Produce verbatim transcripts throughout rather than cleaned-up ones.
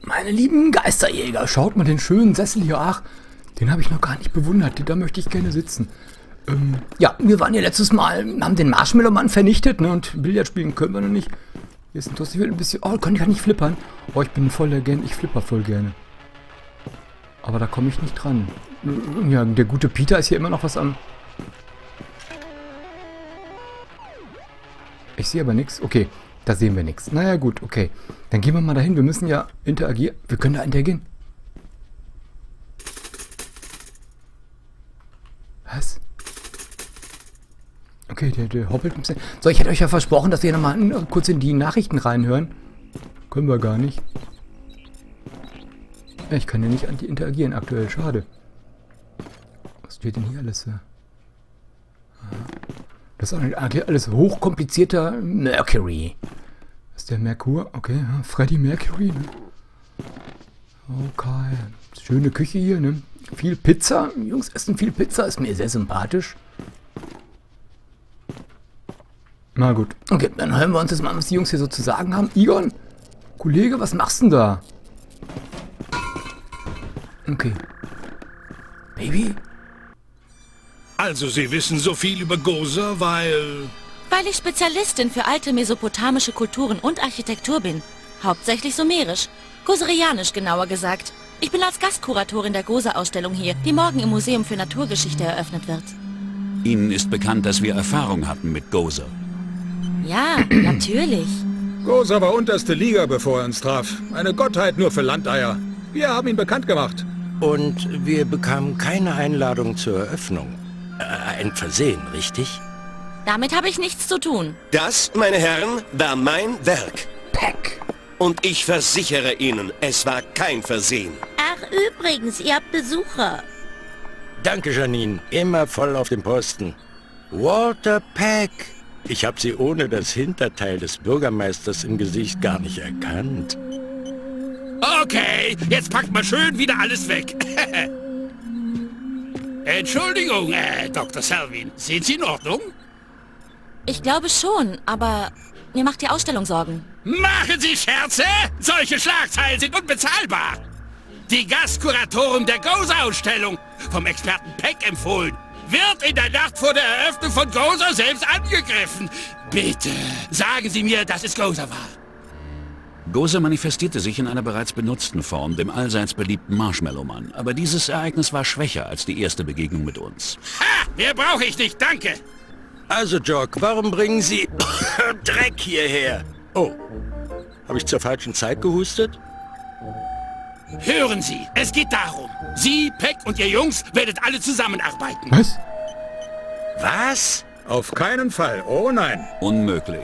Meine lieben Geisterjäger, schaut mal den schönen Sessel hier. Ach, den habe ich noch gar nicht bewundert. Da möchte ich gerne sitzen. Ähm, ja, wir waren ja letztes Mal, haben den Marshmallow-Mann vernichtet, ne? Und Billard spielen können wir noch nicht. Hier ist ein Toast. Ich will ein bisschen... Oh, kann ich nicht flippern? Oh, ich bin voll der Gen. Ich flipper voll gerne. Aber da komme ich nicht dran. Ja, der gute Peter ist hier immer noch was am... Ich sehe aber nichts. Okay, da sehen wir nichts. Naja, gut, okay. Dann gehen wir mal dahin. Wir müssen ja interagieren. Wir können da interagieren. Was? Okay, der, der hoppelt ein bisschen. So, ich hätte euch ja versprochen, dass wir nochmal kurz in die Nachrichten reinhören. Können wir gar nicht. Ja, ich kann ja nicht anti interagieren aktuell. Schade. Was steht denn hier alles? Das ist eigentlich alles hochkomplizierter Mercury. Das ist der Merkur. Okay, Freddie Mercury. Ne? Okay. Schöne Küche hier, ne? Viel Pizza. Jungs essen viel Pizza. Ist mir sehr sympathisch. Na gut. Okay, dann hören wir uns jetzt mal, was die Jungs hier so zu sagen haben. Egon, Kollege, was machst du denn da? Okay. Baby? Also, Sie wissen so viel über Gozer, weil... Weil ich Spezialistin für alte mesopotamische Kulturen und Architektur bin. Hauptsächlich sumerisch. Gozerianisch genauer gesagt. Ich bin als Gastkuratorin der Gozer-Ausstellung hier, die morgen im Museum für Naturgeschichte eröffnet wird. Ihnen ist bekannt, dass wir Erfahrung hatten mit Gozer. Ja, natürlich. Gozer war unterste Liga, bevor er uns traf. Eine Gottheit nur für Landeier. Wir haben ihn bekannt gemacht. Und wir bekamen keine Einladung zur Eröffnung. Äh, ein Versehen, richtig? Damit habe ich nichts zu tun. Das, meine Herren, war mein Werk. Peck. Und ich versichere Ihnen, es war kein Versehen. Ach, übrigens, ihr habt Besucher. Danke, Janine. Immer voll auf dem Posten. Walter Peck. Ich habe Sie ohne das Hinterteil des Bürgermeisters im Gesicht gar nicht erkannt. Okay, jetzt packt mal schön wieder alles weg. Entschuldigung, äh, Doktor Selvin. Sind Sie in Ordnung? Ich glaube schon, aber mir macht die Ausstellung Sorgen. Machen Sie Scherze? Solche Schlagzeilen sind unbezahlbar. Die Gastkuratorin der Gozer-Ausstellung, vom Experten Peck empfohlen, wird in der Nacht vor der Eröffnung von Gozer selbst angegriffen. Bitte, sagen Sie mir, dass es Gozer war. Gozer manifestierte sich in einer bereits benutzten Form, dem allseits beliebten Marshmallow-Mann. Aber dieses Ereignis war schwächer als die erste Begegnung mit uns. Ha! Mehr brauche ich nicht, danke. Also, Jock, warum bringen Sie Dreck hierher? Oh, habe ich zur falschen Zeit gehustet? Hören Sie, es geht darum. Sie, Peck und ihr Jungs werdet alle zusammenarbeiten. Was? Was? Auf keinen Fall. Oh nein. Unmöglich.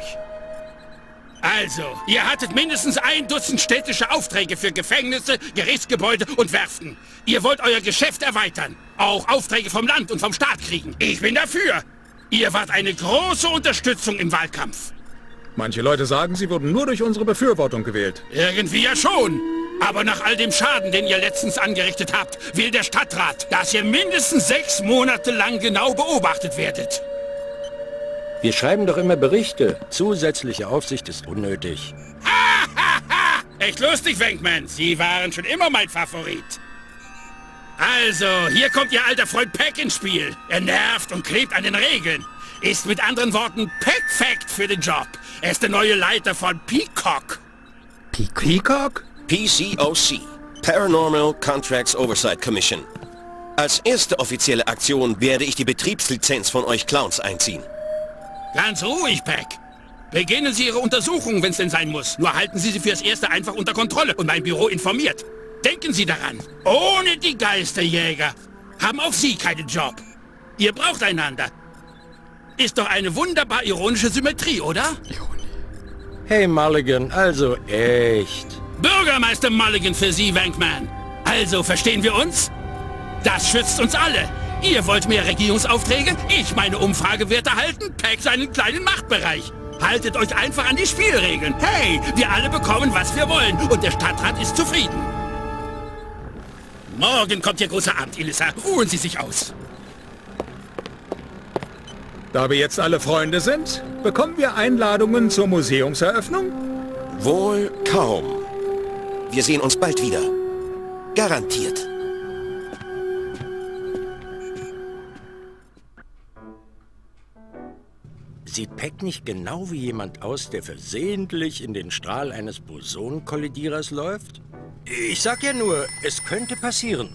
Also, ihr hattet mindestens ein Dutzend städtische Aufträge für Gefängnisse, Gerichtsgebäude und Werften. Ihr wollt euer Geschäft erweitern. Auch Aufträge vom Land und vom Staat kriegen. Ich bin dafür. Ihr wart eine große Unterstützung im Wahlkampf. Manche Leute sagen, sie wurden nur durch unsere Befürwortung gewählt. Irgendwie ja schon. Aber nach all dem Schaden, den ihr letztens angerichtet habt, will der Stadtrat, dass ihr mindestens sechs Monate lang genau beobachtet werdet. Wir schreiben doch immer Berichte. Zusätzliche Aufsicht ist unnötig. Ha, ha, ha! Echt lustig, Wankman. Sie waren schon immer mein Favorit. Also, hier kommt Ihr alter Freund Peck ins Spiel. Er nervt und klebt an den Regeln. Ist mit anderen Worten perfekt für den Job. Er ist der neue Leiter von Peacock. Peacock? P C O C, Paranormal Contracts Oversight Commission. Als erste offizielle Aktion werde ich die Betriebslizenz von euch Clowns einziehen. Ganz ruhig, Peck. Beginnen Sie Ihre Untersuchung, wenn es denn sein muss. Nur halten Sie sie fürs Erste einfach unter Kontrolle und mein Büro informiert. Denken Sie daran, ohne die Geisterjäger haben auch Sie keinen Job. Ihr braucht einander. Ist doch eine wunderbar ironische Symmetrie, oder? Hey Mulligan, also echt. Bürgermeister Mulligan für Sie, Wankman. Also, verstehen wir uns? Das schützt uns alle. Ihr wollt mehr Regierungsaufträge, ich meine Umfragewerte halten, Peck seinen kleinen Machtbereich. Haltet euch einfach an die Spielregeln. Hey, wir alle bekommen, was wir wollen und der Stadtrat ist zufrieden. Morgen kommt Ihr großer Abend, Elissa. Ruhen Sie sich aus. Da wir jetzt alle Freunde sind, bekommen wir Einladungen zur Museumseröffnung? Wohl kaum. Wir sehen uns bald wieder. Garantiert. Sieht Peck nicht genau wie jemand aus, der versehentlich in den Strahl eines Boson-Kollidierers läuft? Ich sag ja nur, es könnte passieren.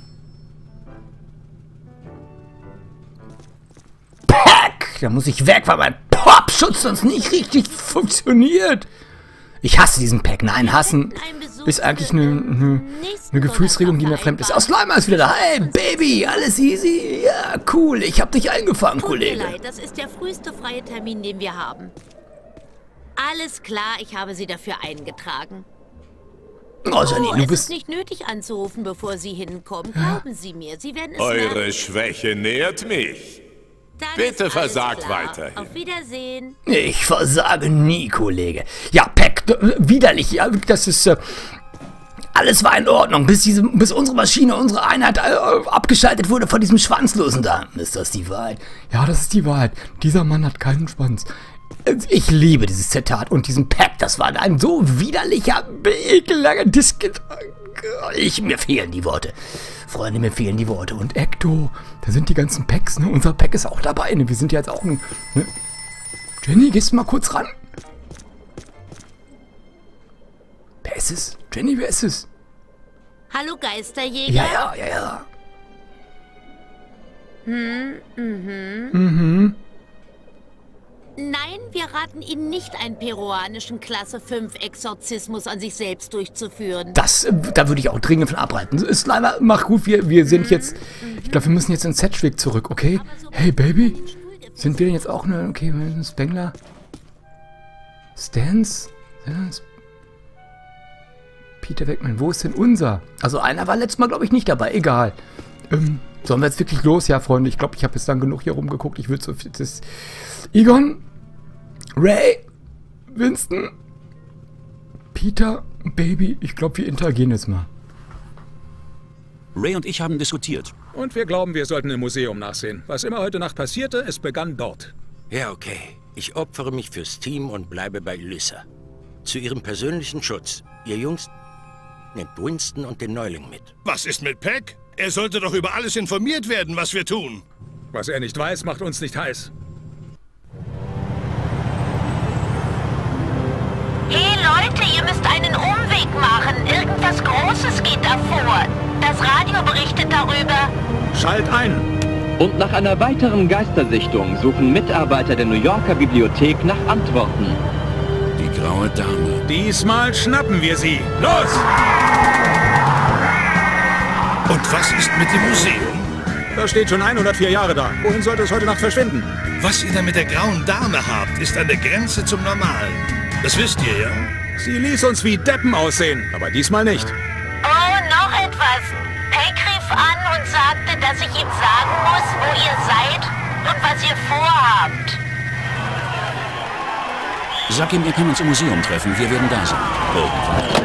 Peck! Da muss ich weg, weil mein Popschutz sonst nicht richtig funktioniert. Ich hasse diesen Peck. Nein, hassen ist eigentlich eine, eine, eine Gefühlsregung, die mir fremd ist. Aus Slimer ist wieder da. Hey, Baby, alles easy? Ja, cool. Ich hab dich eingefangen, Kollege. Tut mir leid, das ist der früheste freie Termin, den wir haben. Alles klar, ich habe Sie dafür eingetragen. Oh, Janine, oh, du es bist... ist nicht nötig anzurufen, bevor Sie hinkommen. Glauben Sie mir, Sie werden es Eure merken. Schwäche nährt mich. Dann Bitte ist alles versagt klar. weiterhin. Auf Wiedersehen. Ich versage nie, Kollege. Ja, Peck, d- widerlich. Ja, das ist... Äh, alles war in Ordnung, bis, diese, bis unsere Maschine, unsere Einheit äh, abgeschaltet wurde von diesem Schwanzlosen da. Ist das die Wahrheit? Ja, das ist die Wahrheit. Dieser Mann hat keinen Schwanz. Ich liebe dieses Zitat und diesen Peck. Das war ein so widerlicher, ekellanger Disk. Ich, mir fehlen die Worte. Freunde, mir fehlen die Worte. Und Ecto, da sind die ganzen Packs, ne? Unser Pack ist auch dabei, ne? Wir sind ja jetzt auch ein... Ne? Jenny, gehst du mal kurz ran? Wer ist es? Jenny, wer ist es? Hallo Geisterjäger. Ja, ja, ja, ja. Hm, mhm. Mhm. Nein, wir raten Ihnen nicht, einen peruanischen Klasse fünf Exorzismus an sich selbst durchzuführen. Das, äh, da würde ich auch dringend von abraten. Ist leider, mach gut, wir, wir sind jetzt... Ich glaube, wir müssen jetzt in Sedgwick zurück, okay? Hey, Baby. Sind wir denn jetzt auch eine... Okay, wir sind Spengler. Stans? Stans? Peter Weckman, wo ist denn unser? Also einer war letztes Mal, glaube ich, nicht dabei. Egal. Ähm, sollen wir jetzt wirklich los? Ja, Freunde, ich glaube, ich habe jetzt dann genug hier rumgeguckt. Ich würde so... Das Egon? Ray? Winston? Peter? Baby? Ich glaube, wir interagieren jetzt mal. Ray und ich haben diskutiert. Und wir glauben, wir sollten im Museum nachsehen. Was immer heute Nacht passierte, es begann dort. Ja, okay. Ich opfere mich fürs Team und bleibe bei Ulyssa. Zu ihrem persönlichen Schutz. Ihr Jungs, nehmt Winston und den Neuling mit. Was ist mit Peck? Er sollte doch über alles informiert werden, was wir tun. Was er nicht weiß, macht uns nicht heiß. Hey Leute, ihr müsst einen Umweg machen. Irgendwas Großes geht da vor. Das Radio berichtet darüber. Schalt ein! Und nach einer weiteren Geistersichtung suchen Mitarbeiter der New Yorker Bibliothek nach Antworten. Die graue Dame. Diesmal schnappen wir sie. Los! Und was ist mit dem Museum? Das steht schon hundertvier Jahre da. Wohin sollte es heute Nacht verschwinden? Was ihr da mit der grauen Dame habt, ist an der Grenze zum Normalen. Das wisst ihr, ja? Sie ließ uns wie Deppen aussehen, aber diesmal nicht. Oh, noch etwas. Peck rief an und sagte, dass ich ihm sagen muss, wo ihr seid und was ihr vorhabt. Sag ihm, ihr könnt uns im Museum treffen. Wir werden da sein. Irgendwann.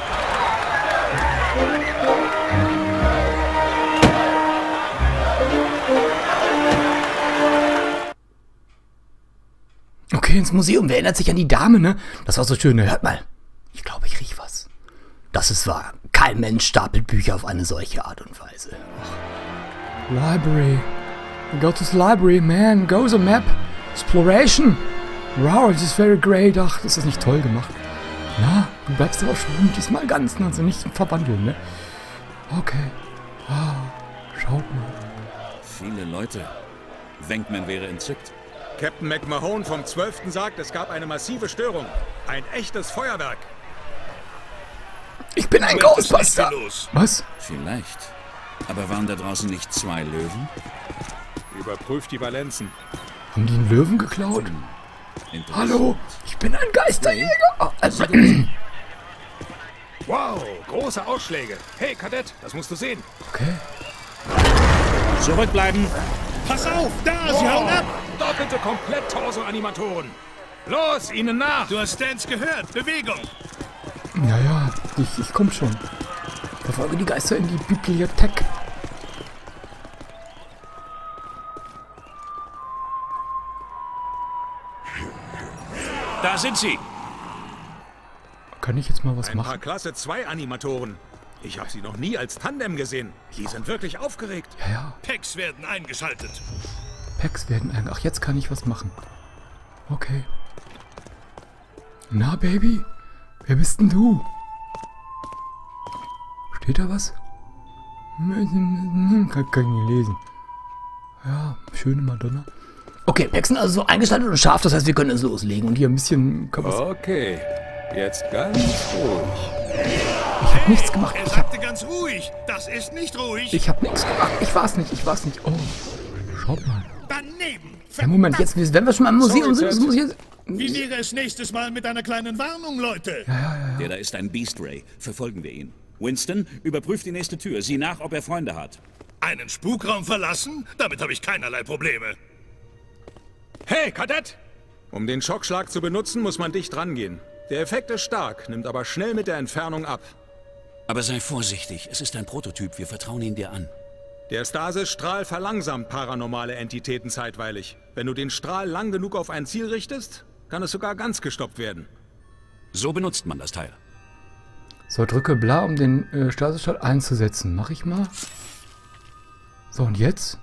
Okay, ins Museum. Wer erinnert sich an die Dame, ne? Das war so schön. Ne? Hört mal. Ich glaube, ich riech was. Das ist wahr. Kein Mensch stapelt Bücher auf eine solche Art und Weise. Ach. Library. Go to the library, man. Go the map. Exploration. Wow, this is very great. Ach, das ist nicht toll gemacht. Na, du bleibst aber schon diesmal ganz, also nicht verwandeln, ne? Okay. Wow. Schaut mal. Viele Leute. Venkman wäre entzückt. Captain McMahon vom zwölften sagt, es gab eine massive Störung. Ein echtes Feuerwerk. Ich bin ein Ghostbuster. Was? Vielleicht. Aber waren da draußen nicht zwei Löwen? Überprüft die Valenzen. Haben die einen Löwen geklaut? Hallo, ich bin ein Geisterjäger. Oh, also, Wow, große Ausschläge. Hey, Kadett, das musst du sehen. okay. Zurückbleiben. Pass auf, da, sie hauen ab. Doppelte Komplett-Torso-Animatoren. Los, ihnen nach. Du hast Stans gehört. Bewegung. Ja, ja, ich, ich komm schon. Verfolge die Geister in die Bibliothek. Da sind sie. kann ich jetzt mal was Ein machen? paar Klasse zwei Animatoren. Ich habe sie noch nie als Tandem gesehen. Die sind wirklich aufgeregt. Ja, ja. Packs werden eingeschaltet. Packs werden eingeschaltet. Ach, jetzt kann ich was machen. Okay. Na, Baby? Wer bist denn du? Steht da was? Kann, kann ich nicht lesen. Ja, schöne Madonna. Okay, Packs sind also so eingeschaltet und scharf, das heißt, wir können es loslegen. Und hier ein bisschen... Okay, jetzt ganz ruhig. Ich habe nichts gemacht. Er Ich hab, sagte ganz ruhig. Das ist nicht ruhig. ich habe nichts gemacht. Ich war's nicht, ich war's nicht. Oh, schaut mal. Daneben. Ja, Moment, jetzt, wenn wir schon mal im Museum sind, das muss ich jetzt... Wie wäre es nächstes Mal mit einer kleinen Warnung, Leute? Ja, ja, ja. Der da ist ein Beast Ray. Verfolgen wir ihn. Winston, überprüf die nächste Tür. Sieh nach, ob er Freunde hat. Einen Spukraum verlassen? Damit habe ich keinerlei Probleme. Hey, Kadett! Um den Schockschlag zu benutzen, muss man dicht rangehen. Der Effekt ist stark, nimmt aber schnell mit der Entfernung ab. Aber sei vorsichtig. Es ist ein Prototyp. Wir vertrauen ihn dir an. Der Stasis-Strahl verlangsamt paranormale Entitäten zeitweilig. Wenn du den Strahl lang genug auf ein Ziel richtest, kann es sogar ganz gestoppt werden. So benutzt man das Teil. So, drücke Bla, um den äh, Stasis-Strahl einzusetzen. Mach ich mal. So, und jetzt?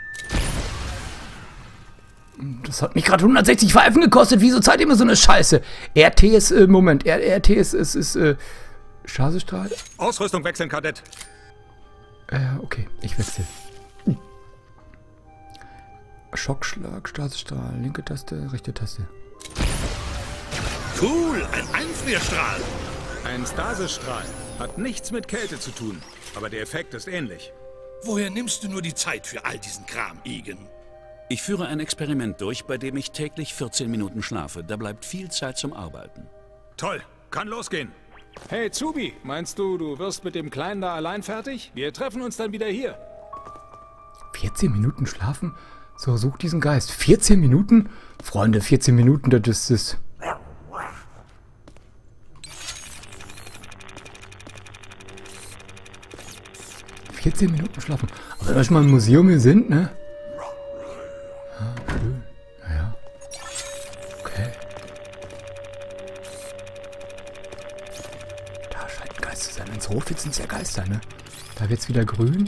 Das hat mich gerade hundertsechzig Pfeifen gekostet. Wieso zahlt ihr mir so eine Scheiße? R T ist, äh, Moment, R T ist, ist, ist, äh, Stasis-Strahl? Ausrüstung wechseln, Kadett. Äh, okay, ich wechsle. Schockschlag, Stasis-Strahl, linke Taste, rechte Taste. Cool, ein Einfrierstrahl. Ein Stasis-Strahl hat nichts mit Kälte zu tun, aber der Effekt ist ähnlich. Woher nimmst du nur die Zeit für all diesen Kram, Egan? Ich führe ein Experiment durch, bei dem ich täglich vierzehn Minuten schlafe. Da bleibt viel Zeit zum Arbeiten. Toll, kann losgehen. Hey, Zubi, meinst du, du wirst mit dem Kleinen da allein fertig? Wir treffen uns dann wieder hier. vierzehn Minuten schlafen? So, such diesen Geist. vierzehn Minuten? Freunde, vierzehn Minuten, das ist es. vierzehn Minuten schlafen. Aber wenn wir schon mal im Museum hier sind, ne? Ah, schön. Naja. Okay. Da scheint ein Geist zu sein. Wenn es hochgeht, sind es ja Geister, ne? Da wird's wieder grün.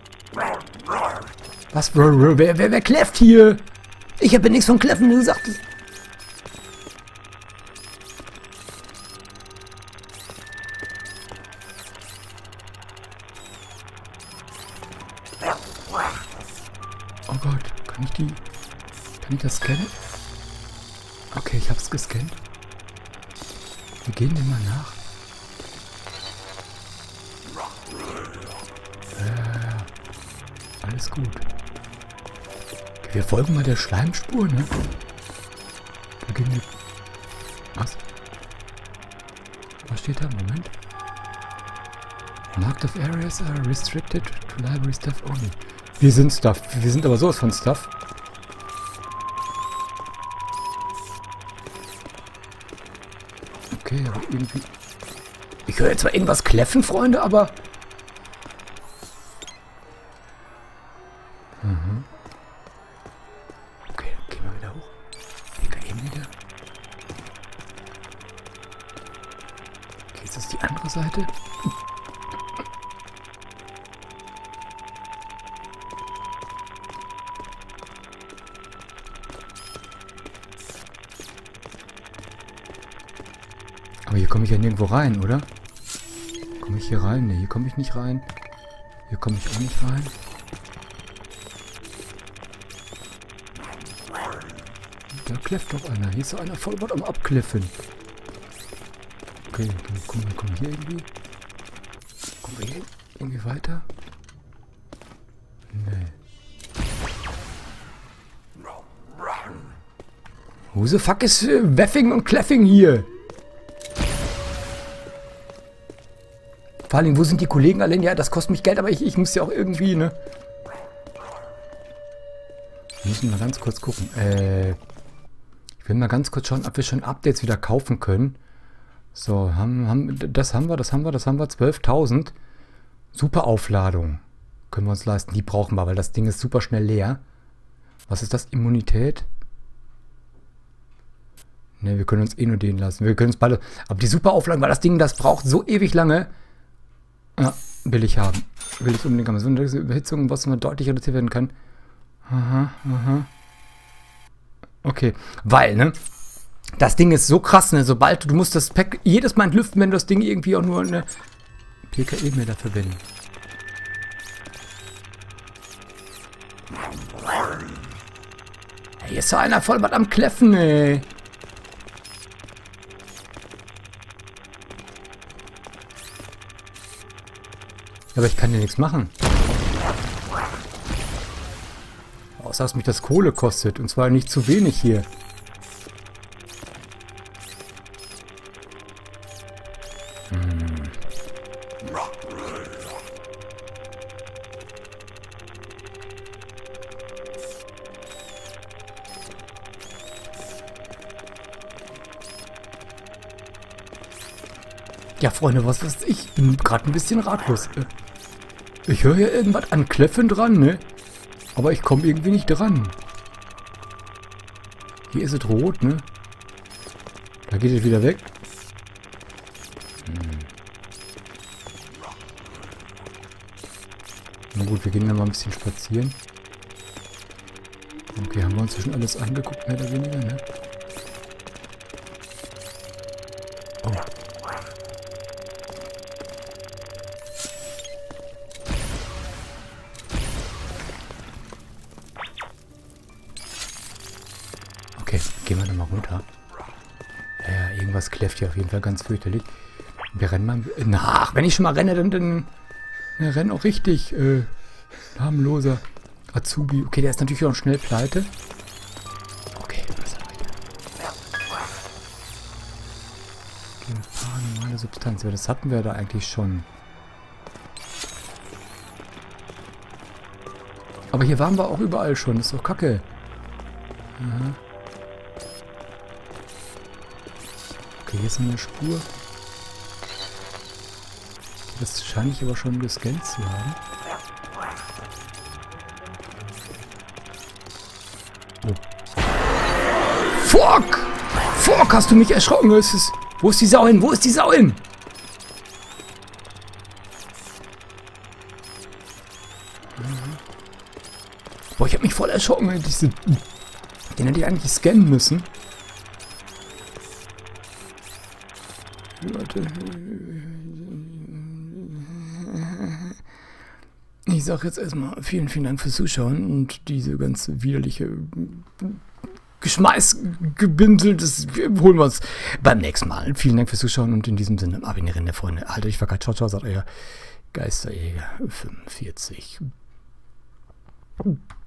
Was? Wer, wer, wer, wer kläfft hier? Ich habe ja nichts von Kläffen gesagt. Oh Gott, kann ich die... Kann ich das scannen? Okay, ich hab's gescannt. Wir gehen dem mal nach. Äh, alles gut. Okay, wir folgen mal der Schleimspur, ne? Da gehen wir... Was? Was steht da? Moment. Marked of areas are restricted to library staff only. Wir sind Stuff. Wir sind aber sowas von Stuff. Okay, aber irgendwie... Ich höre jetzt zwar irgendwas kläffen, Freunde, aber... Mhm. Okay, dann gehen wir wieder hoch. Wir gehen wieder. Okay, ist das die andere Seite? Aber hier komme ich ja nirgendwo rein, oder? Komme ich hier rein? Ne, hier komme ich nicht rein. Hier komme ich auch nicht rein. Da kläfft doch einer. Hier ist so einer voll am Abkliffen. Okay, dann kommen wir, kommen wir hier irgendwie. Kommen wir hier irgendwie weiter? Nee. Who the fuck ist äh, Weffing und Kleffing hier? Vor allem, wo sind die Kollegen alle? Ja, das kostet mich Geld, aber ich, ich muss ja auch irgendwie, ne? Wir müssen mal ganz kurz gucken. Äh, ich will mal ganz kurz schauen, ob wir schon Updates wieder kaufen können. So, haben, haben, das haben wir, das haben wir, das haben wir. zwölftausend. Super Aufladung. Können wir uns leisten. Die brauchen wir, weil das Ding ist super schnell leer. Was ist das? Immunität? Ne, wir können uns eh nur den lassen. Wir können uns beide... Aber die super Auflagen, weil das Ding, das braucht so ewig lange. Ja, will ich haben. Will ich unbedingt haben. So eine Überhitzung, was mal deutlich reduziert werden kann. Aha, aha. Okay, weil, ne? Das Ding ist so krass, ne? Sobald du, du musst das Pack jedes Mal entlüften, wenn du das Ding irgendwie auch nur eine P K E-Meter verwenden. Hier ist so einer voll was am Kläffen, ey. Aber ich kann dir nichts machen. Außer dass mich das Kohle kostet. Und zwar nicht zu wenig hier. Hm. Ja, Freunde, was ist ich? Ich bin gerade ein bisschen ratlos. Ich höre hier irgendwas an Kläffen dran, ne? Aber ich komme irgendwie nicht dran. Hier ist es rot, ne? Da geht es wieder weg. Hm. Na gut, wir gehen dann mal ein bisschen spazieren. Okay, haben wir uns schon alles angeguckt, mehr oder weniger, ne? Oh. Okay, gehen wir da mal runter. Ja, irgendwas kläfft hier auf jeden Fall ganz fürchterlich. Wir rennen mal... Nach, wenn ich schon mal renne, dann... dann wir rennen auch richtig. Äh, namenloser Azubi. Okay, der ist natürlich auch schnell pleite. Okay, was haben wir hier? Okay, paranormale Substanz. Aber das hatten wir da eigentlich schon. Aber hier waren wir auch überall schon. Das ist doch kacke. Aha. Okay, hier ist eine Spur. Das scheine ich aber schon gescannt zu haben. Oh. Fuck! Fuck, hast du mich erschrocken? Es ist, wo ist die Sau hin? Wo ist die Sau hin? Boah, ich hab mich voll erschrocken. Diese, den hätte ich eigentlich scannen müssen. Warte. Ich sag jetzt erstmal vielen, vielen Dank fürs Zuschauen und diese ganze widerliche Geschmeißgebindel, das holen wir uns beim nächsten Mal. Vielen Dank fürs Zuschauen und in diesem Sinne, abonnieren, Freunde. Haltet euch wacker. Ciao, ciao, sagt euer Geisterjäger fünfundvierzig.